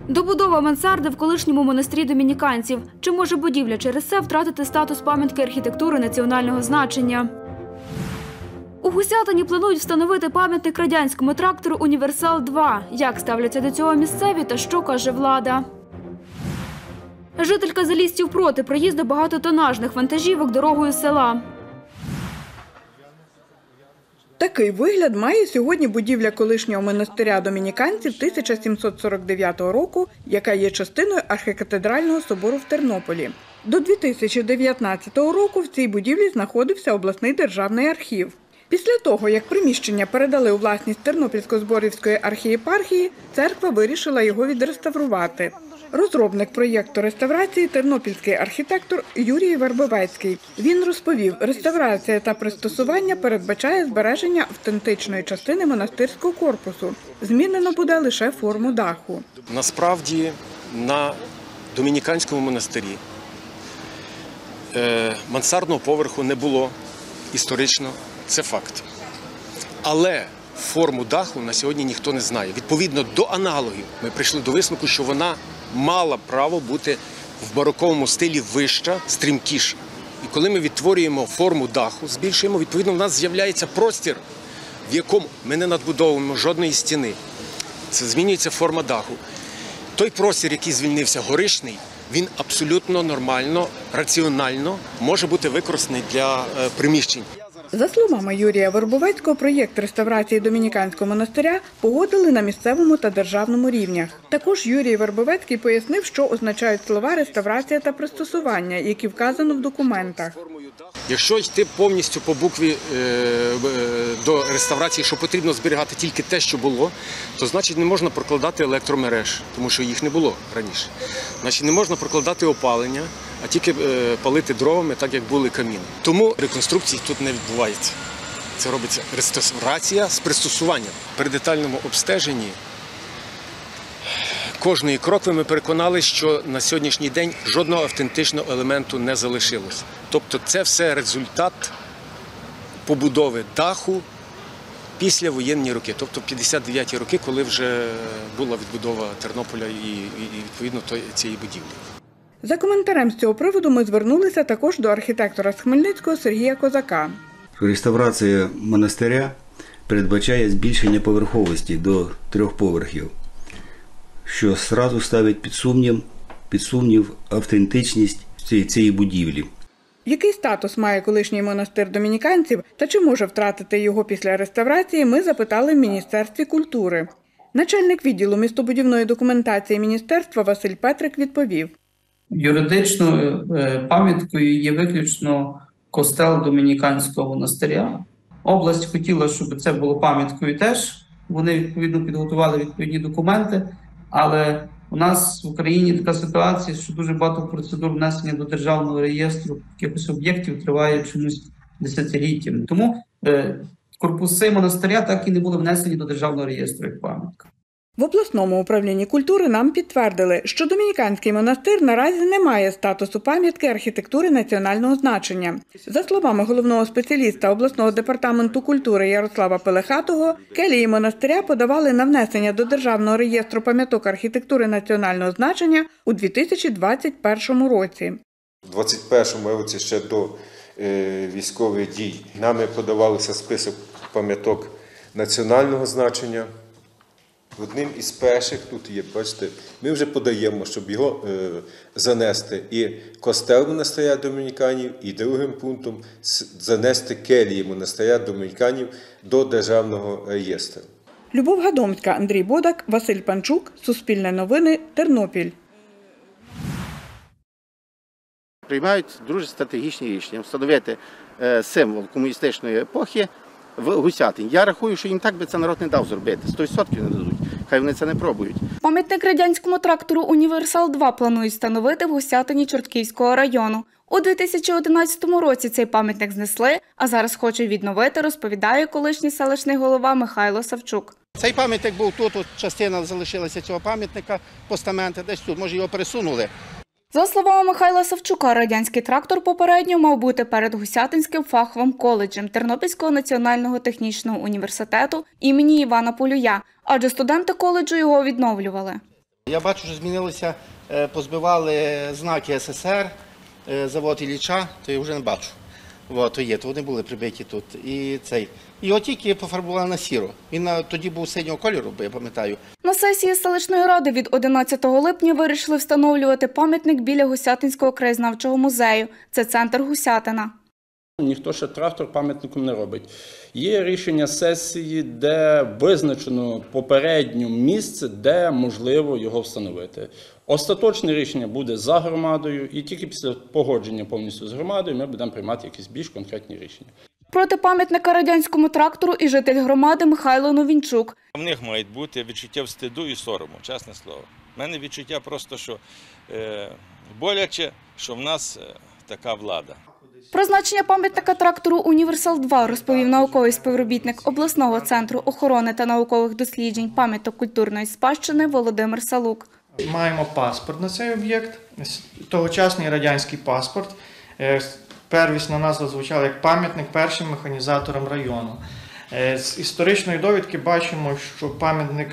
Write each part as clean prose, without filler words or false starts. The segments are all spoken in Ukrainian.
Добудова мансарди в колишньому монастирі домініканців. Чи може будівля через це втратити статус пам'ятки архітектури національного значення? У Гусятині планують встановити пам'ятник радянському трактору «Універсал-2». Як ставляться до цього місцеві та що каже влада? Жителька Залістів проти проїзду багатотонажних вантажівок дорогою села. Такий вигляд має сьогодні будівля колишнього монастиря домініканців 1749 року, яка є частиною архікатедрального собору в Тернополі. До 2019 року в цій будівлі знаходився обласний державний архів. Після того, як приміщення передали у власність Тернопільсько-Зборівської архієпархії, церква вирішила його відреставрувати. Розробник проєкту реставрації – тернопільський архітектор Юрій Вербовецький. Він розповів, реставрація та пристосування передбачає збереження автентичної частини монастирського корпусу. Змінено буде лише форму даху. Насправді на домініканському монастирі мансардного поверху не було історично, це факт. Але форму даху на сьогодні ніхто не знає. Відповідно до аналогів ми прийшли до висновку, що вона мала право бути в бароковому стилі вища, стрімкіша. І коли ми відтворюємо форму даху, збільшуємо, відповідно, в нас з'являється простір, в якому ми не надбудовуємо жодної стіни. Це змінюється форма даху. Той простір, який звільнився горишний, він абсолютно нормально, раціонально може бути використаний для приміщень. За словами Юрія Вербовецького, проєкт реставрації домініканського монастиря погодили на місцевому та державному рівнях. Також Юрій Вербовецький пояснив, що означають слова «реставрація» та «пристосування», які вказано в документах. Якщо йти повністю по букві до реставрації, що потрібно зберігати тільки те, що було, то значить не можна прокладати електромереж, тому що їх не було раніше. Значить не можна прокладати опалення, а тільки палити дровами, так як були каміни. Тому реконструкції тут не відбувається. Це робиться реставрація з пристосуванням. При детальному обстеженні кожної крокви ми переконали, що на сьогоднішній день жодного автентичного елементу не залишилось. Тобто це все результат побудови даху після воєнні роки, тобто 59-ті роки, коли вже була відбудова Тернополя і відповідно цієї будівлі. За коментарем з цього приводу ми звернулися також до архітектора з Хмельницького Сергія Козака. Реставрація монастиря передбачає збільшення поверховості до 3 поверхів, що одразу ставить під сумнів автентичність цієї будівлі. Який статус має колишній монастир домініканців та чи може втратити його після реставрації, ми запитали в Міністерстві культури. Начальник відділу містобудівної документації міністерства Василь Петрик відповів. Юридичною пам'яткою є виключно костел домініканського монастиря. Область хотіла, щоб це було пам'яткою теж. Вони, відповідно, підготували відповідні документи, але у нас в Україні така ситуація, що дуже багато процедур внесення до державного реєстру якихось об'єктів триває чомусь десятиліттями. Тому корпуси монастиря так і не були внесені до державного реєстру як пам'ятка. В обласному управлінні культури нам підтвердили, що домініканський монастир наразі не має статусу пам'ятки архітектури національного значення. За словами головного спеціаліста обласного департаменту культури Ярослава Пелехатого, келії монастиря подавали на внесення до Державного реєстру пам'яток архітектури національного значення у 2021 році. У 2021 році ще до військових дій нами подавався список пам'яток національного значення. Одним із перших, тут є, бачите, ми вже подаємо, щоб його занести і костел монастиря домініканів, і другим пунктом занести келії монастиря домініканів до державного реєстру. Любов Гадомська, Андрій Бодак, Василь Панчук, Суспільне новини, Тернопіль. Приймають дуже стратегічні рішення встановити символ комуністичної епохи в Гусятині. Я рахую, що їм так би це народ не дав зробити. 100% не дадуть. Хай вони це не пробують. Пам'ятник радянському трактору «Універсал-2» планують встановити в Гусятині Чортківського району. У 2011 році цей пам'ятник знесли, а зараз хочуть відновити, розповідає колишній селищний голова Михайло Савчук. Цей пам'ятник був тут, частина залишилася цього пам'ятника, постамента, десь тут, може його пересунули. За словами Михайла Савчука, радянський трактор попередньо мав бути перед Гусятинським фаховим коледжем Тернопільського національного технічного університету імені Івана Полюя, адже студенти коледжу його відновлювали. Я бачу, що змінилося, позбивали знаки СССР, завод Ілліча, то я вже не бачу. То вони були прибиті тут. І от тільки пофарбували на сіро. Він тоді був синього кольору, бо я пам'ятаю. На сесії селищної ради від 11 липня вирішили встановлювати пам'ятник біля Гусятинського краєзнавчого музею. Це центр Гусятина. Ніхто ще трактор пам'ятником не робить. Є рішення сесії, де визначено попередньо місце, де можливо його встановити. Остаточне рішення буде за громадою, і тільки після погодження повністю з громадою ми будемо приймати якісь більш конкретні рішення. Проти пам'ятника радянському трактору і житель громади Михайло Новінчук. В них мають бути відчуття встиду і сорому, чесне слово. У мене відчуття просто, що боляче, що в нас така влада. Про значення пам'ятника трактору «Універсал-2» розповів науковий співробітник обласного центру охорони та наукових досліджень пам'яток культурної спадщини Володимир Салук. Маємо паспорт на цей об'єкт, тогочасний радянський паспорт. Первісна назва звучала як пам'ятник першим механізаторам району. З історичної довідки бачимо, що пам'ятник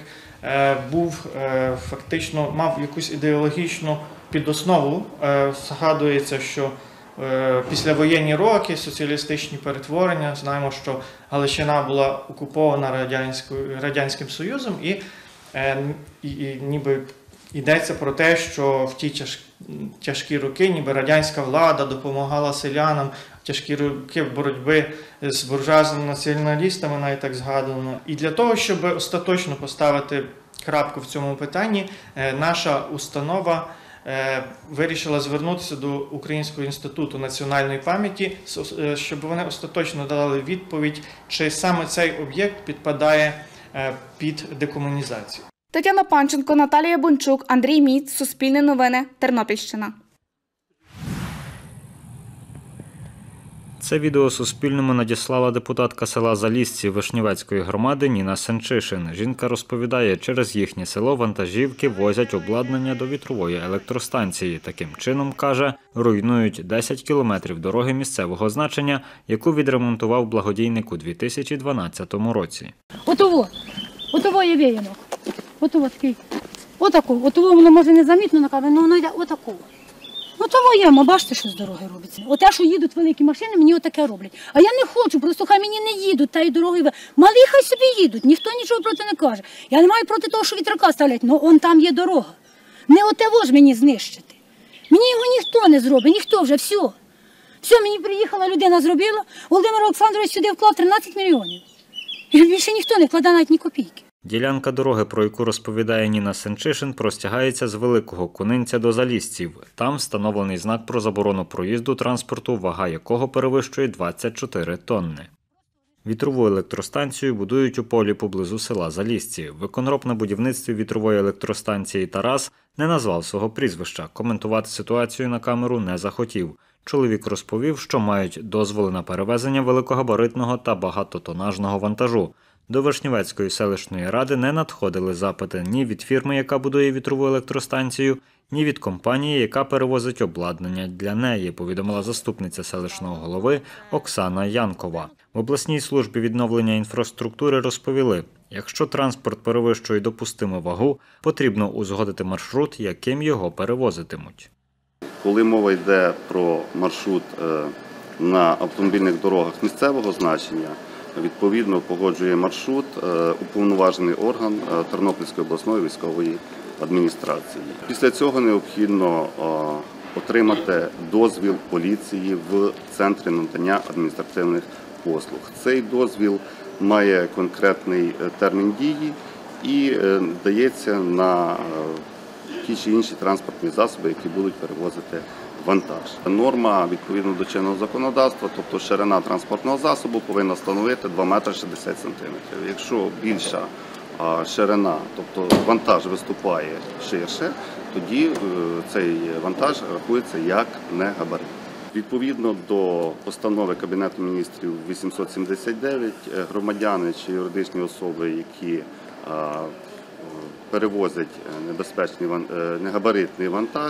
фактично мав якусь ідеологічну підоснову. Згадується, що післявоєнні роки, соціалістичні перетворення, знаємо, що Галичина була окупована Радянським Союзом і ніби йдеться про те, що в ті тяжкі роки ніби радянська влада допомагала селянам в тяжкі роки боротьби з буржуазними націоналістами, навіть так згадано. І для того, щоб остаточно поставити крапку в цьому питанні, наша установа вирішила звернутися до Українського інституту національної пам'яті, щоб вони остаточно дали відповідь, чи саме цей об'єкт підпадає під декомунізацію. Тетяна Панченко, Наталія Бончук, Андрій Міц, Суспільне новини, Тернопільщина. Це відео Суспільному надіслала депутатка села Залісці Вишнівецької громади Ніна Сенчишин. Жінка розповідає, через їхнє село вантажівки возять обладнання до вітрової електростанції. Таким чином, каже, руйнують 10 кілометрів дороги місцевого значення, яку відремонтував благодійник у 2012 році. Отово є віянок. Отово такий. Отово воно може незамітно, але воно йде отаково. Того є, бачите, що з дороги робиться. Оте, що їдуть великі машини, мені отаке роблять. А я не хочу, просто хай мені не їдуть тієї дороги. Малі хай собі їдуть, ніхто нічого проти не каже. Я не маю проти того, що вітрака ставлять, але там є дорога. Не отево ж мені знищити. Мені його ніхто не зробить, ніхто вже, все. Все, мені приїхала людина, зробила. Володимир Олександрович сюди вклав 13 мільйонів. І більше ніхто не вкладає навіть ні копійки. Ділянка дороги, про яку розповідає Ніна Сенчишин, простягається з Великого Кунинця до Залісців. Там встановлений знак про заборону проїзду транспорту, вага якого перевищує 24 тонни. Вітрову електростанцію будують у полі поблизу села Залісці. Виконроб на будівництві вітрової електростанції Тарас не назвав свого прізвища. Коментувати ситуацію на камеру не захотів. Чоловік розповів, що мають дозволи на перевезення великогабаритного та багатотонажного вантажу. До Вишнівецької селищної ради не надходили запити ні від фірми, яка будує вітрову електростанцію, ні від компанії, яка перевозить обладнання для неї, повідомила заступниця селищного голови Оксана Янкова. В обласній службі відновлення інфраструктури розповіли, якщо транспорт перевищує допустиму вагу, потрібно узгодити маршрут, яким його перевозитимуть. Коли мова йде про маршрут на автомобільних дорогах місцевого значення, відповідно погоджує маршрут уповноважений орган Тернопільської обласної військової адміністрації. Після цього необхідно отримати дозвіл поліції в центрі надання адміністративних послуг. Цей дозвіл має конкретний термін дії і дається на ті чи інші транспортні засоби, які будуть перевозити вантаж. Норма відповідно до чинного законодавства, тобто ширина транспортного засобу повинна становити 2 метри 60 сантиметрів. Якщо більша ширина, тобто вантаж виступає ширше, тоді цей вантаж рахується як негабарит. Відповідно до постанови Кабінету міністрів 879, громадяни чи юридичні особи, які перевозять негабаритний вантаж,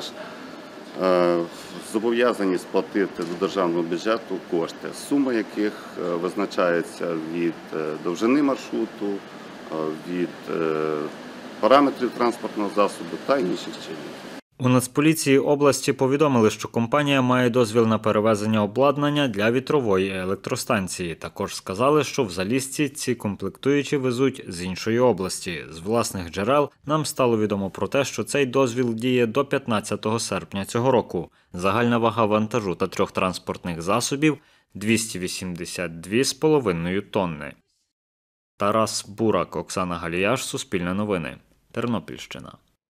зобов'язані сплатити до державного бюджету кошти, сума яких визначається від довжини маршруту, від параметрів транспортного засобу та інших чинників. У Нацполіції області повідомили, що компанія має дозвіл на перевезення обладнання для вітрової електростанції. Також сказали, що в Залізці ці комплектуючі везуть з іншої області. З власних джерел нам стало відомо про те, що цей дозвіл діє до 15 серпня цього року. Загальна вага вантажу та 3 транспортних засобів – 282,5 тонни. Тарас Бурак, Оксана Галіяш, Суспільне новини, Тернопільщина.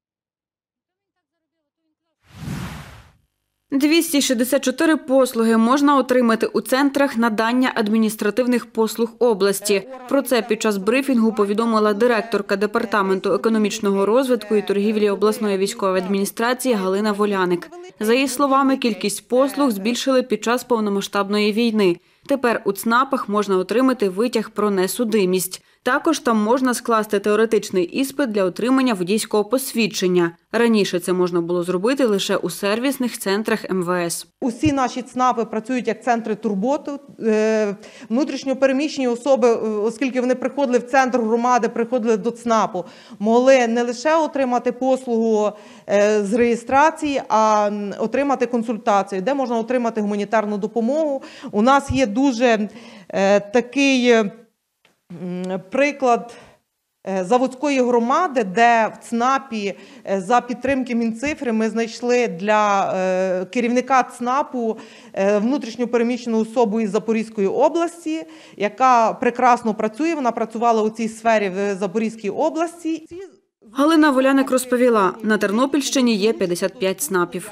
264 послуги можна отримати у центрах надання адміністративних послуг області. Про це під час брифінгу повідомила директорка Департаменту економічного розвитку і торгівлі обласної військової адміністрації Галина Воляник. За її словами, кількість послуг збільшили під час повномасштабної війни. Тепер у ЦНАПах можна отримати витяг про несудимість. Також там можна скласти теоретичний іспит для отримання водійського посвідчення. Раніше це можна було зробити лише у сервісних центрах МВС. Усі наші ЦНАПи працюють як центри турботи. Внутрішньо переміщені особи, оскільки вони приходили в центр громади, приходили до ЦНАПу, могли не лише отримати послугу з реєстрації, а отримати консультацію, де можна отримати гуманітарну допомогу. У нас є дуже такий приклад Заводської громади, де в ЦНАПі за підтримки Мінцифри ми знайшли для керівника ЦНАПу внутрішньо переміщену особу із Запорізької області, яка прекрасно працює, вона працювала у цій сфері в Запорізькій області. Галина Воляник розповіла, на Тернопільщині є 55 ЦНАПів.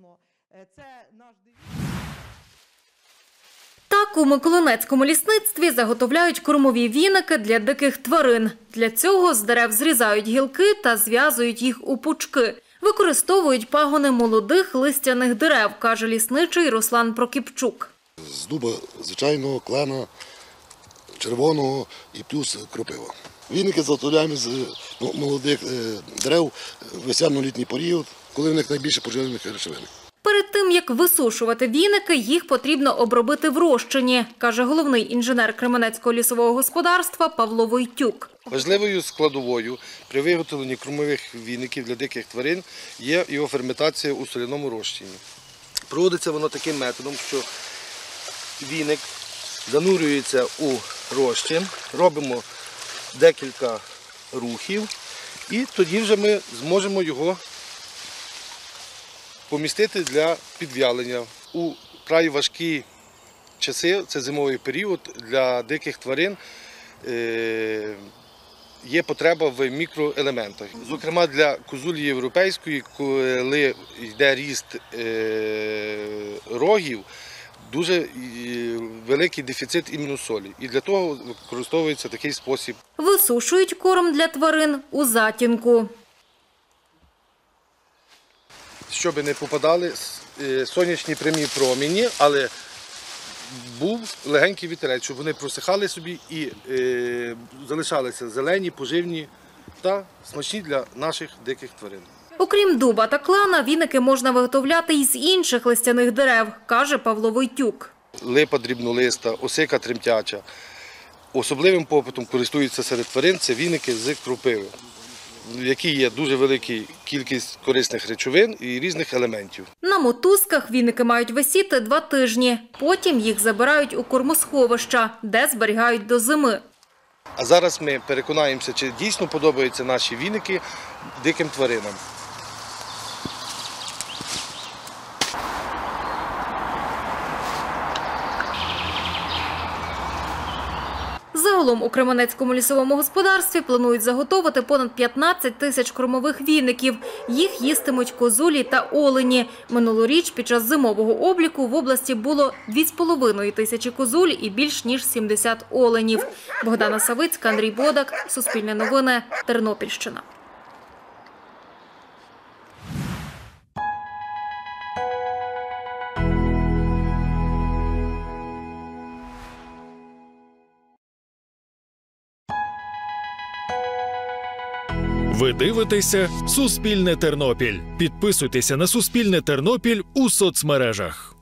Так, у Миколинецькому лісництві заготовляють кормові віники для диких тварин. Для цього з дерев зрізають гілки та зв'язують їх у пучки. Використовують пагони молодих листяних дерев, каже лісничий Руслан Прокіпчук. З дуба звичайного, клена, червоного і плюс кропива. Віники заготовляємо з молодих дерев в весняно-літній період, коли в них найбільше поживних речовин. Перед тим, як висушувати віники, їх потрібно обробити в розчині, каже головний інженер Кременецького лісового господарства Павло Войтюк. Важливою складовою при виготовленні кормових віників для диких тварин є його ферментація у соляному розчині. Проводиться воно таким методом, що віник занурюється у розчин, робимо декілька рухів і тоді вже ми зможемо його помістити для підв'ялення. У край важкі часи, це зимовий період, для диких тварин є потреба в мікроелементах. Зокрема, для козулі європейської, коли йде ріст рогів, дуже великий дефіцит імуносолі. І для того використовується такий спосіб. Висушують корм для тварин у затінку. Щоб не попадали сонячні прямі промені, але був легенький вітерець, щоб вони просихали собі і залишалися зелені, поживні та смачні для наших диких тварин. Окрім дуба та клена, віники можна виготовляти й з інших листяних дерев, каже Павло Войтюк. Липа дрібнолиста, осика тремтяча. Особливим попитом користуються серед тварин це віники з кропиви, в якій є дуже велика кількість корисних речовин і різних елементів. На мотузках віники мають висіти 2 тижні. Потім їх забирають у кормосховища, де зберігають до зими. А зараз ми переконаємося, чи дійсно подобаються наші віники диким тваринам. Загалом у Кременецькому лісовому господарстві планують заготовити понад 15 тисяч кормових віників. Їх їстимуть козулі та олені. Минулоріч під час зимового обліку в області було 2,5 тисячі козуль і більш ніж 70 оленів. Богдана Савицька, Андрій Бодак, Суспільне новини, Тернопільщина. Ви дивитеся «Суспільне Тернопіль». Підписуйтеся на «Суспільне Тернопіль» у соцмережах.